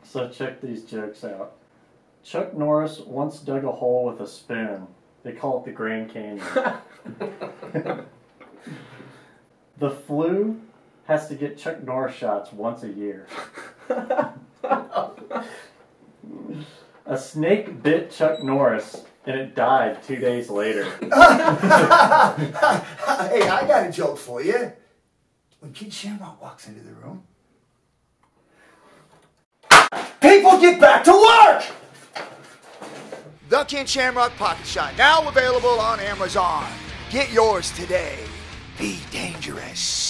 So check these jokes out. Chuck Norris once dug a hole with a spoon. They call it the Grand Canyon. The flu has to get Chuck Norris shots once a year. A snake bit Chuck Norris and it died 2 days later. Hey, I got a joke for you. When Kid Shamrock walks into the room, people get back to work! The Kid Shamrock Pocket Shot, now available on Amazon. Get yours today. Be dangerous.